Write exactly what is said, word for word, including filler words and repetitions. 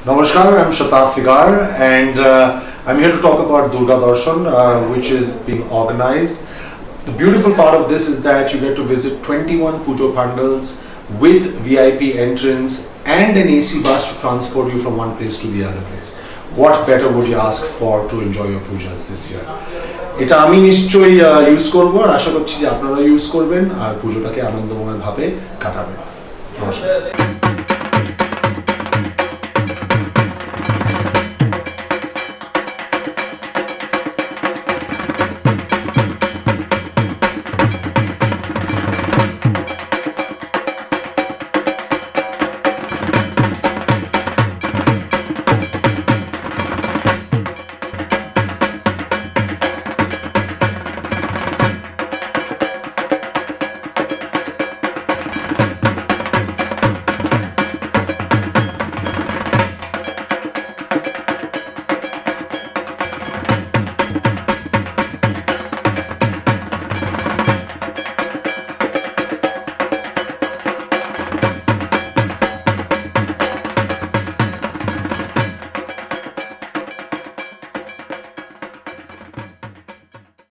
Namaskar, I'm Shataf Figar and uh, I'm here to talk about Durga Darshan, uh, which is being organized. The beautiful part of this is that you get to visit twenty-one pujo pandals with V I P entrance and an A C bus to transport you from one place to the other place. What better would you ask for to enjoy your pujas this year? এটা আমি নিশ্চয়ই use করব আর আশা করছি যে আপনারা use করবেন আর পুজোটাকে আনন্দময় ভাবে কাটাবেন। নমস্কার।